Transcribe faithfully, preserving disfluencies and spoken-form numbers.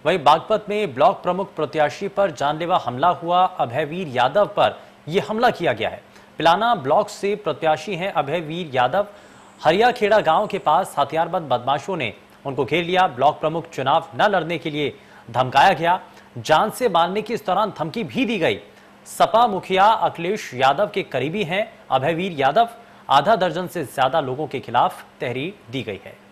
वहीं बागपत में ब्लॉक प्रमुख प्रत्याशी पर जानलेवा हमला हुआ। अभयवीर यादव पर यह हमला किया गया है। पिलाना ब्लॉक से प्रत्याशी हैं अभयवीर यादव। हरियाखेड़ा गांव के पास हथियारबंद बदमाशों ने उनको घेर लिया। ब्लॉक प्रमुख चुनाव न लड़ने के लिए धमकाया गया। जान से मारने की इस दौरान धमकी भी दी गई। सपा मुखिया अखिलेश यादव के करीबी हैं अभयवीर यादव। आधा दर्जन से ज्यादा लोगों के खिलाफ तहरीर दी गई है।